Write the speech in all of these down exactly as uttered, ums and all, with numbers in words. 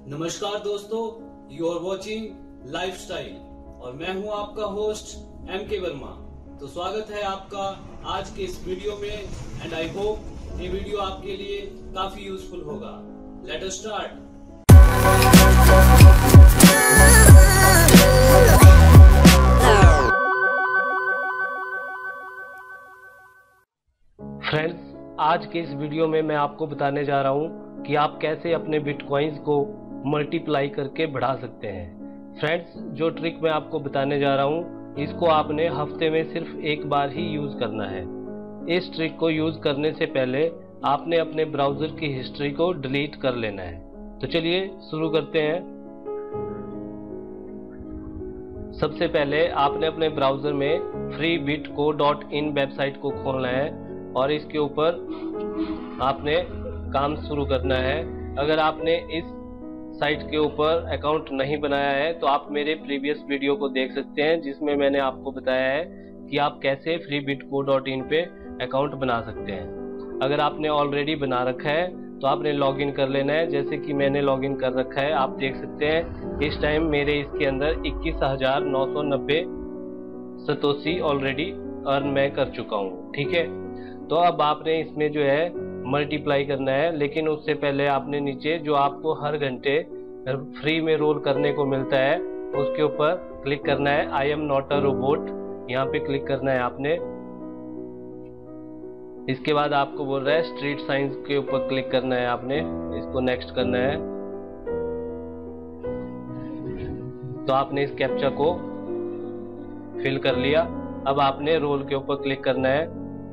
नमस्कार दोस्तों, you are watching lifestyle और मैं हूं आपका होस्ट एम के वर्मा। तो स्वागत है आपका आज के इस वीडियो में एंड आई होप ये वीडियो आपके लिए काफी यूजफुल होगा। Let us start. फ्रेंड्स, आज के इस वीडियो में मैं आपको बताने जा रहा हूं कि आप कैसे अपने बिटकॉइंस को मल्टीप्लाई करके बढ़ा सकते हैं। फ्रेंड्स, जो ट्रिक मैं आपको बताने जा रहा हूं इसको आपने हफ्ते में सिर्फ एक बार ही यूज करना है। इस ट्रिक को यूज करने से पहले आपने अपने ब्राउजर की हिस्ट्री को डिलीट कर लेना है। तो चलिए शुरू करते हैं। सबसे पहले आपने अपने ब्राउजर में free bitco dot in website को खोलना है और इसके ऊपर आपने काम शुरू करना है। अगर आपने इस साइट के ऊपर अकाउंट नहीं बनाया है तो आप मेरे प्रीवियस वीडियो को देख सकते हैं जिसमें मैंने आपको बताया है कि आप कैसे फ्री बिटको डॉट इन पे अकाउंट बना सकते हैं। अगर आपने ऑलरेडी बना रखा है तो आपने लॉगिन कर लेना है, जैसे कि मैंने लॉगिन कर रखा है। आप देख सकते हैं इस टाइम मेरे इसके अंदर इक्कीस हजार नौ सौ नब्बे सतोशी ऑलरेडी अर्न मैं कर चुका हूँ। ठीक है, तो अब आपने इसमें जो है मल्टीप्लाई करना है, लेकिन उससे पहले आपने नीचे जो आपको हर घंटे फ्री में रोल करने को मिलता है उसके ऊपर क्लिक करना है। I am not a robot, यहाँ पे क्लिक करना है आपने। इसके बाद आपको बोल रहा है स्ट्रीट साइंस के ऊपर क्लिक करना है आपने, इसको नेक्स्ट करना है। तो आपने इस कैप्चा को फिल कर लिया। अब आपने रोल के ऊपर क्लिक करना है।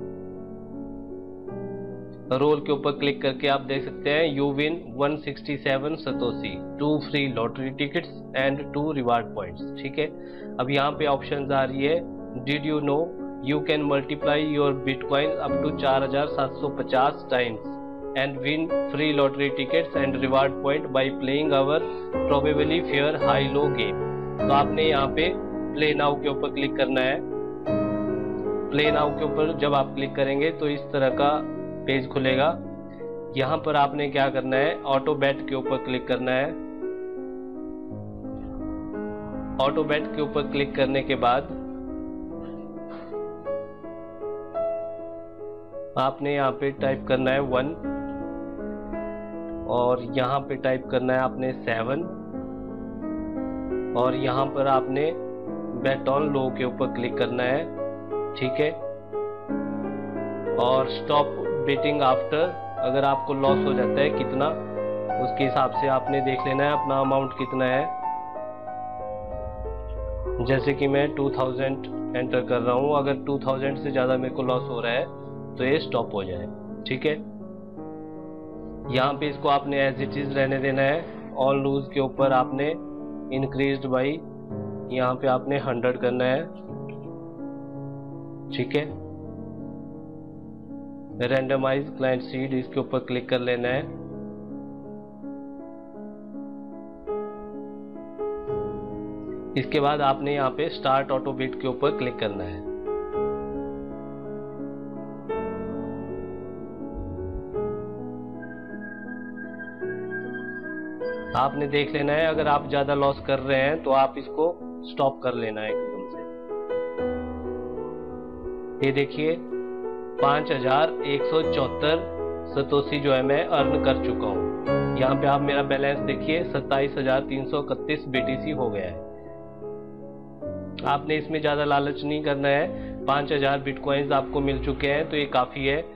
रोल के ऊपर क्लिक करके आप देख सकते हैं यू विन एक सौ सड़सठ satoshi, two free lottery tickets and two reward points. ठीक है, अब यहाँ पे ऑप्शंस आ रही है। Did you know you can multiply your bitcoin up to चार हजार सात सौ पचास times and win free lottery tickets and reward point by playing our probably fair hi lo game. तो आपने यहाँ पे प्ले नाउ के ऊपर क्लिक करना है। प्ले नाउ के ऊपर जब आप क्लिक करेंगे तो इस तरह का पेज खुलेगा। यहाँ पर आपने क्या करना है, ऑटो बेट के ऊपर क्लिक करना है। ऑटो बेट के ऊपर क्लिक करने के बाद आपने यहाँ पे टाइप करना है वन और यहाँ पे टाइप करना है आपने सेवन और यहाँ पर आपने बेट ऑन लो के ऊपर क्लिक करना है। ठीक है, और स्टॉप बेटिंग आफ्टर, अगर आपको लॉस हो जाता है कितना, उसके हिसाब से आपने देख लेना है अपना अमाउंट कितना है। जैसे कि मैं दो हज़ार एंटर कर रहा हूं, अगर दो हज़ार से ज्यादा मेरे को लॉस हो रहा है तो ये स्टॉप हो जाए। ठीक है, यहाँ पे इसको आपने एज इट इज रहने देना है। ऑन लूज के ऊपर आपने इंक्रीज्ड बाई, यहाँ पे आपने हंड्रेड करना है। ठीक है, रैंडमाइज क्लाइंट सीड, इसके ऊपर क्लिक कर लेना है। इसके बाद आपने यहाँ पे स्टार्ट ऑटो बिट के ऊपर क्लिक करना है। आपने देख लेना है, अगर आप ज्यादा लॉस कर रहे हैं तो आप इसको स्टॉप कर लेना है एकदम से। ये देखिए पांच हजार एक सौ चौहत्तर सतोशी जो है मैं अर्न कर चुका हूँ। यहाँ पे आप मेरा बैलेंस देखिए सत्ताईस हजार तीन सौ इकतीस बीटीसी हो गया है। आपने इसमें ज्यादा लालच नहीं करना है। पांच हजार बिटकॉइंस आपको मिल चुके हैं तो ये काफी है।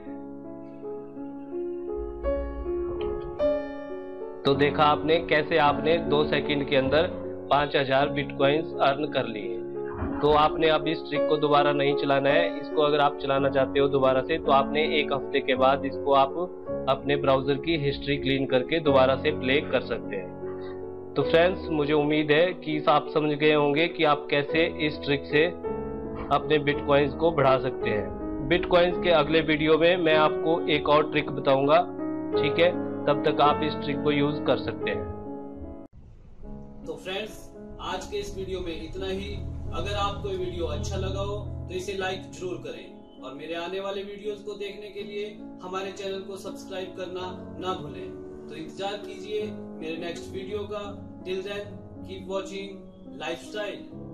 तो देखा आपने कैसे आपने दो सेकंड के अंदर पांच हजार बिटकॉइंस अर्न कर लिए। तो आपने अब इस ट्रिक को दोबारा नहीं चलाना है। इसको अगर आप चलाना चाहते हो दोबारा से तो आपने एक हफ्ते के बाद इसको आप अपने ब्राउजर की हिस्ट्री क्लीन करके दोबारा से प्ले कर सकते हैं। तो फ्रेंड्स, मुझे उम्मीद है कि आप समझ गए होंगे कि आप कैसे इस ट्रिक से अपने बिटकॉइंस को बढ़ा सकते हैं। बिटकॉइंस के अगले वीडियो में मैं आपको एक और ट्रिक बताऊंगा। ठीक है, तब तक आप इस ट्रिक को यूज कर सकते हैं। तो फ्रेंड्स, आज के इस वीडियो में इतना ही। अगर आपको ये वीडियो अच्छा लगा हो तो इसे लाइक जरूर करें और मेरे आने वाले वीडियोस को देखने के लिए हमारे चैनल को सब्सक्राइब करना ना भूलें। तो इंतजार कीजिए मेरे नेक्स्ट वीडियो का। Till then keep watching lifestyle.